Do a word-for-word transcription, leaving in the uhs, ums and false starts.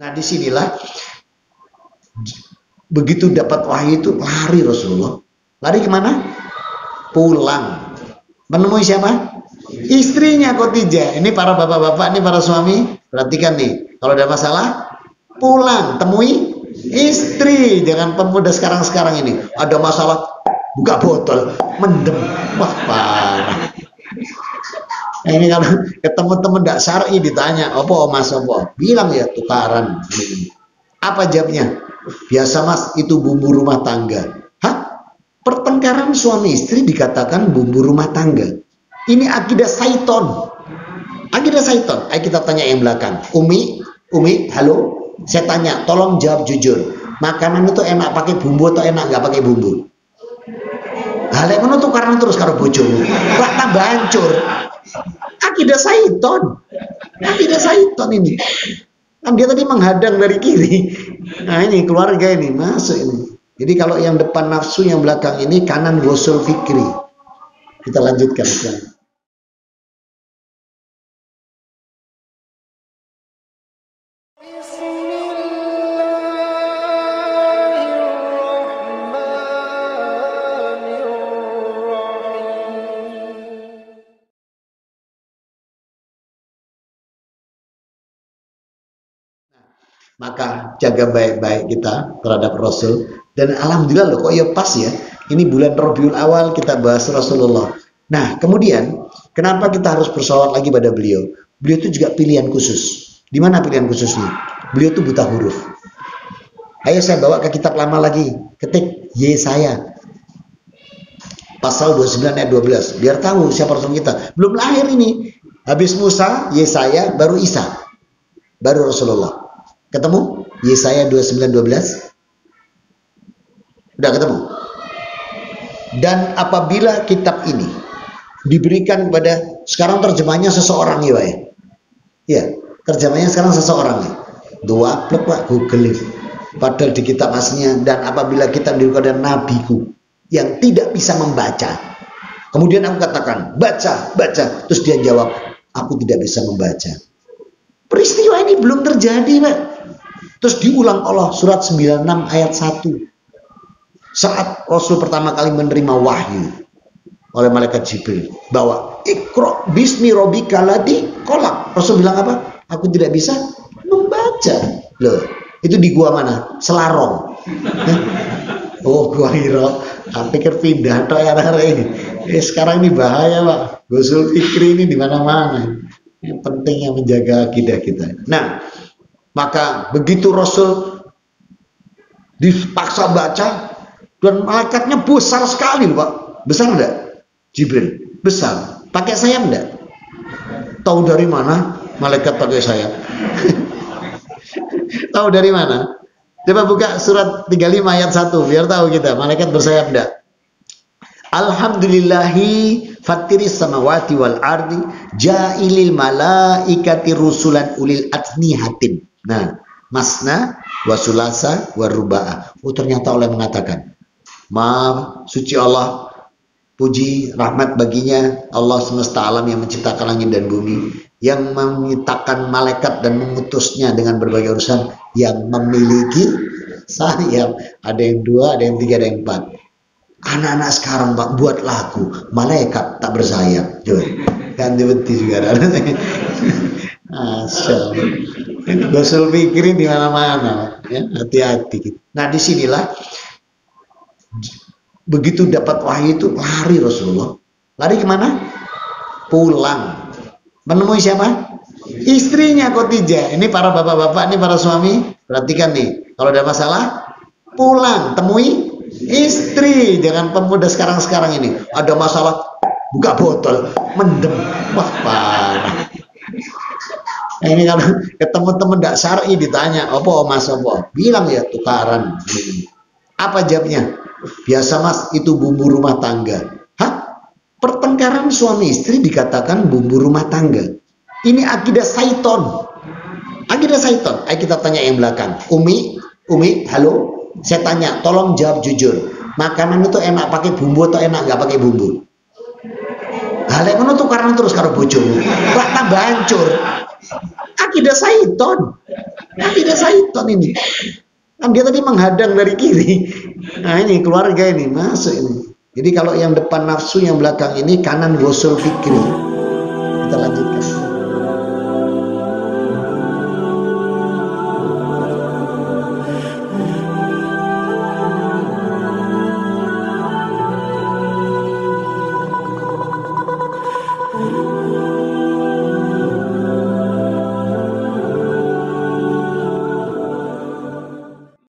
Nah disinilah begitu dapat wahyu itu lari Rasulullah. Lari kemana? Pulang. Menemui siapa? Istrinya Khadijah. Ini para bapak-bapak, ini para suami. Perhatikan nih, kalau ada masalah pulang, temui istri. Jangan pemuda sekarang-sekarang ini ada masalah buka botol, mendem. Wah parah. Nah, ini kalau ketemu temen tidak syar'i ditanya, apa mas apa? Bilang ya tukaran. Apa jawabnya? Biasa mas, itu bumbu rumah tangga. Hah? Pertengkaran suami istri dikatakan bumbu rumah tangga. Ini akidah syaiton. Akidah syaiton. Ayo kita tanya yang belakang. Umi, Umi, halo. Saya tanya, tolong jawab jujur. Makanan itu enak pakai bumbu atau enak nggak pakai bumbu? Halek ngono tukaran terus karo bojomu. Wah tambah hancur. Akidah syaiton. Akidah syaiton ini. Kan dia tadi menghadang dari kiri. Nah ini keluarga ini masuk ini. Jadi kalau yang depan nafsu, yang belakang ini kanan gosul fikri. Kita lanjutkan sekarang. Maka jaga baik-baik kita terhadap Rasul. Dan alhamdulillah loh, kok ya pas ya. Ini bulan Rabiul Awal kita bahas Rasulullah. Nah kemudian kenapa kita harus bersolawat lagi pada beliau? Beliau itu juga pilihan khusus. Di mana pilihan khususnya? Beliau itu buta huruf. Ayo saya bawa ke kitab lama lagi. Ketik Yesaya pasal dua puluh sembilan ayat dua belas. Biar tahu siapa Rasul kita. Belum lahir ini. Habis Musa, Yesaya, baru Isa. Baru Rasulullah. Ketemu? Yesaya dua puluh sembilan dua belas. Udah ketemu? Dan apabila kitab ini diberikan kepada, sekarang terjemahnya seseorang ya Pak ya? Ya, terjemahnya sekarang seseorang ya. Dua plek Pak, Google. Padahal di kitab aslinya, dan apabila kitab diberikan kepada nabiku yang tidak bisa membaca. Kemudian aku katakan, baca, baca. Terus dia jawab, aku tidak bisa membaca. Peristiwa ini belum terjadi Pak. Terus diulang Allah surat sembilan puluh enam ayat satu. Saat Rasul pertama kali menerima wahyu oleh malaikat Jibril bahwa Iqra bismi rabbika ladzi khalaq. Rasul bilang apa? Aku tidak bisa membaca. Loh, itu di gua mana? Selarong. Oh, gua Hira. Aku pikir pindah tok ya ini. Eh, sekarang ini bahaya, Pak. Gosul fikri ini di mana-mana. Yang pentingnya menjaga akidah kita. Nah, maka begitu Rasul dipaksa baca, dan malaikatnya besar sekali loh Pak. Besar enggak? Jibril besar. Pakai sayap enggak? Tahu dari mana malaikat pakai sayap? Tahu dari mana? Coba buka surat tiga puluh lima ayat satu biar tahu kita malaikat bersayap enggak. Alhamdulillahi fatiris samawati wal ardi ja'ilil malaikati rusulan ulil adnihatin. Nah, masna wasulasa waruba'ah. Oh ternyata Allah mengatakan, maaf, suci Allah, puji rahmat baginya Allah semesta alam yang menciptakan langit dan bumi, yang menciptakan malaikat dan mengutusnya dengan berbagai urusan, yang memiliki sayap. Ada yang dua, ada yang tiga, ada yang empat. Anak-anak sekarang Pak buat lagu malaikat tak bersayap. Coba ganti beti juga ada. Asal Gosul pikirin di mana-mana ya, hati-hati. Nah disinilah begitu dapat wahyu itu lari Rasulullah. Lari kemana? Pulang. Menemui siapa? Istrinya Khadijah. Ini para bapak-bapak, ini para suami. Perhatikan nih, kalau ada masalah pulang, temui istri. Jangan pemuda sekarang-sekarang ini ada masalah buka botol, mendem. Wah parah. Nah, ini kalau ketemu temen tidak syar'i ditanya, apa mas apa? Bilang ya tukaran. Apa jawabnya? Biasa mas, itu bumbu rumah tangga. Hah? Pertengkaran suami istri dikatakan bumbu rumah tangga. Ini akidah syaiton. Akidah syaiton. Ayo kita tanya yang belakang. Umi, Umi, halo. Saya tanya, tolong jawab jujur. Makanan itu enak pakai bumbu atau enak nggak pakai bumbu? Hal yang ngono tukaran terus karo bojomu. Lah tambah hancur. Akidah syaiton. Akidah syaiton ini. Kan dia tadi menghadang dari kiri. Nah ini keluarga ini masuk ini. Jadi kalau yang depan nafsu, yang belakang ini kanan gosul fikri. Kita lanjutkan. Thank you.